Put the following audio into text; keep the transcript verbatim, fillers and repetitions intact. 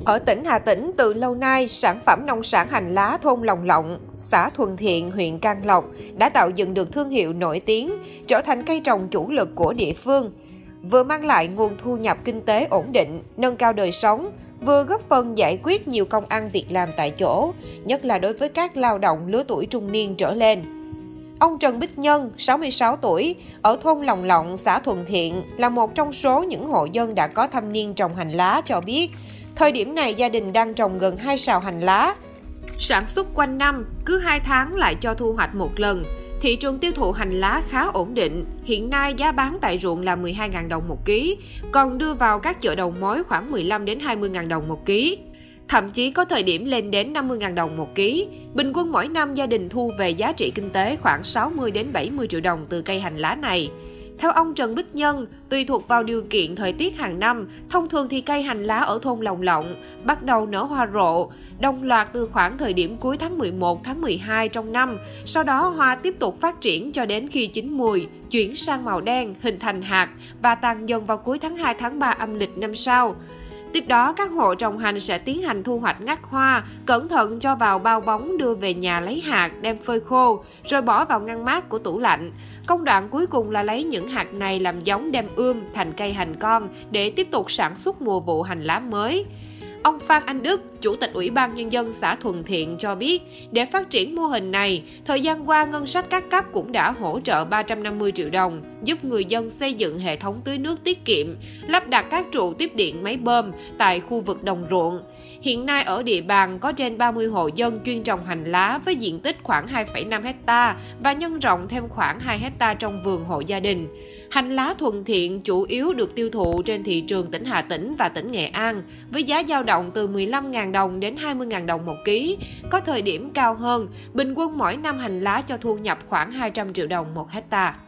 Ở tỉnh Hà Tĩnh, từ lâu nay, sản phẩm nông sản hành lá thôn Lòng Lộng, xã Thuần Thiện, huyện Can Lộc đã tạo dựng được thương hiệu nổi tiếng, trở thành cây trồng chủ lực của địa phương. Vừa mang lại nguồn thu nhập kinh tế ổn định, nâng cao đời sống, vừa góp phần giải quyết nhiều công ăn việc làm tại chỗ, nhất là đối với các lao động lứa tuổi trung niên trở lên. Ông Trần Bích Nhân, sáu mươi sáu tuổi, ở thôn Lòng Lộng, xã Thuần Thiện, là một trong số những hộ dân đã có thâm niên trồng hành lá cho biết, thời điểm này gia đình đang trồng gần hai sào hành lá. Sản xuất quanh năm, cứ hai tháng lại cho thu hoạch một lần. Thị trường tiêu thụ hành lá khá ổn định, hiện nay giá bán tại ruộng là mười hai nghìn đồng một ký, còn đưa vào các chợ đầu mối khoảng mười lăm đến hai mươi nghìn đồng một ký. Thậm chí có thời điểm lên đến năm mươi nghìn đồng một ký. Bình quân mỗi năm gia đình thu về giá trị kinh tế khoảng sáu mươi đến bảy mươi triệu đồng từ cây hành lá này. Theo ông Trần Bích Nhân, tùy thuộc vào điều kiện thời tiết hàng năm, thông thường thì cây hành lá ở thôn Lòng Lộng bắt đầu nở hoa rộ, đồng loạt từ khoảng thời điểm cuối tháng mười một, tháng mười hai trong năm. Sau đó hoa tiếp tục phát triển cho đến khi chín mùi, chuyển sang màu đen, hình thành hạt và tàn dần vào cuối tháng hai, tháng ba âm lịch năm sau. Tiếp đó, các hộ trồng hành sẽ tiến hành thu hoạch ngắt hoa, cẩn thận cho vào bao bóng đưa về nhà lấy hạt, đem phơi khô, rồi bỏ vào ngăn mát của tủ lạnh. Công đoạn cuối cùng là lấy những hạt này làm giống đem ươm thành cây hành con để tiếp tục sản xuất mùa vụ hành lá mới. Ông Phan Anh Đức, Chủ tịch Ủy ban Nhân dân xã Thuần Thiện cho biết, để phát triển mô hình này, thời gian qua ngân sách các cấp cũng đã hỗ trợ ba trăm năm mươi triệu đồng, giúp người dân xây dựng hệ thống tưới nước tiết kiệm, lắp đặt các trụ tiếp điện máy bơm tại khu vực đồng ruộng. Hiện nay ở địa bàn có trên ba mươi hộ dân chuyên trồng hành lá với diện tích khoảng hai phẩy năm héc ta và nhân rộng thêm khoảng hai héc ta trong vườn hộ gia đình. Hành lá Thuần Thiện chủ yếu được tiêu thụ trên thị trường tỉnh Hà Tĩnh và tỉnh Nghệ An với giá dao động từ mười lăm nghìn đồng đến hai mươi nghìn đồng một ký, có thời điểm cao hơn, bình quân mỗi năm hành lá cho thu nhập khoảng hai trăm triệu đồng một héc ta.